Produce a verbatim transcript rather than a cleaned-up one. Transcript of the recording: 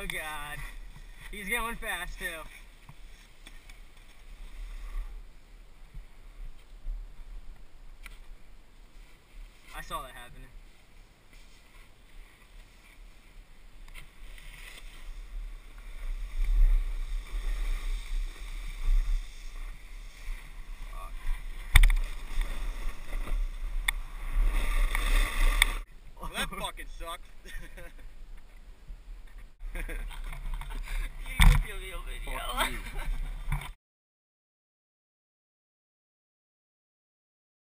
Oh God. He's going fast too. I saw that happening. Well, that fucking sucks.